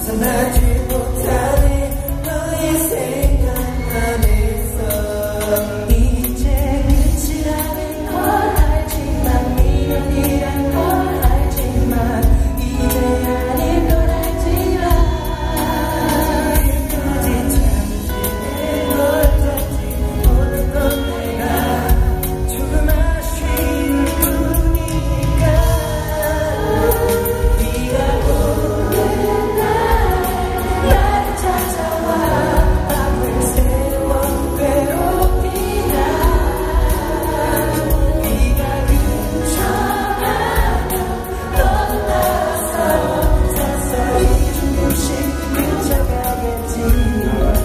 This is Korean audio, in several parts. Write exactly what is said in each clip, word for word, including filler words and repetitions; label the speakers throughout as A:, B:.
A: 벗어나지 못하네 너의 생각만 해서 이제 끝이라는 걸 알지만 미련이란 걸 알지만 이제 아닌 걸 알지만 끝까지 참지 널 찾지 못했던 내가 조금 아쉬울 뿐이니까 네가 오는 날 나를 찾아와 밤을 새워 괴롭히다 네가 그쳐가면 너도 따라서 서서히 조금씩 그쳐가겠지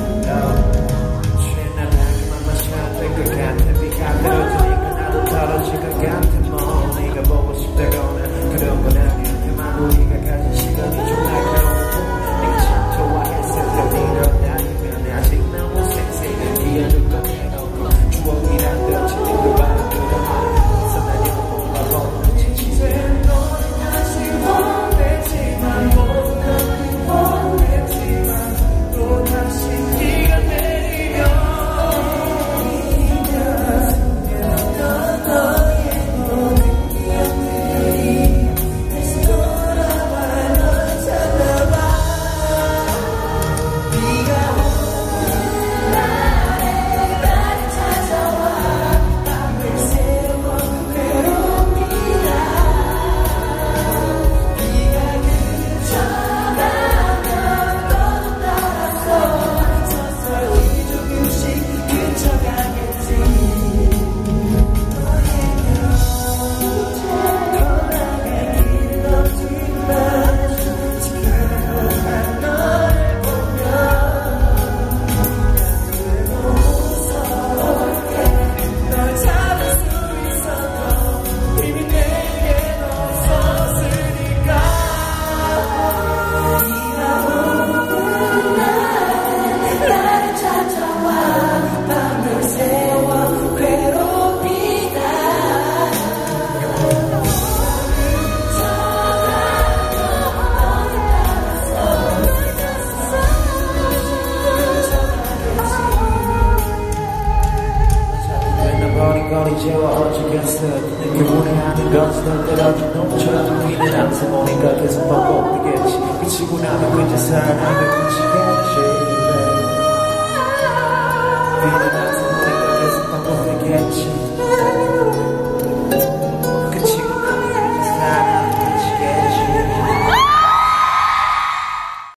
B: 취해나가기만 마셔야 될 것 같아 네가 떨어지니까 나도 떨어질 것 같아 뭐 네가 보고 싶다거나 그런 건 아니야 그만 우리가 가진 시간이 좀 날카로워 네가 참 좋아했을 때 밀어나면 아직 너무 섹시해 기억을 꺼내놓고 추억이란 듯이 네가 바라보다 벗어나려고 바보
A: 이제 너는 다시 원했지만 모두 다 원했지만 또 다시 네가 내리면 숨겨뒀던 너의 모든 기억들이 다시 돌아와 널 찾아와 네가 오는 날에 나를 찾아와 밤을 새워 괴롭히다 네가 그쳐가면 너도 따라서 서서히 조금씩 그쳐가겠지 너에게 떠나갈 길은 없지만 지켜보던 너를 보면 그래도 무서웠게 널 잡을 수 있어도 이미 내겐 없었으니까 네가 오는 날 나를 찾아와 밤을 새워 괴롭히다
B: 버리거리 재워 어쩌겠어 내게 원해하는 것은 널 때려준 놈처럼 우리는 항상 오니까 계속 반복되겠지 미치고 나면 그저 살아나면 끝이겠지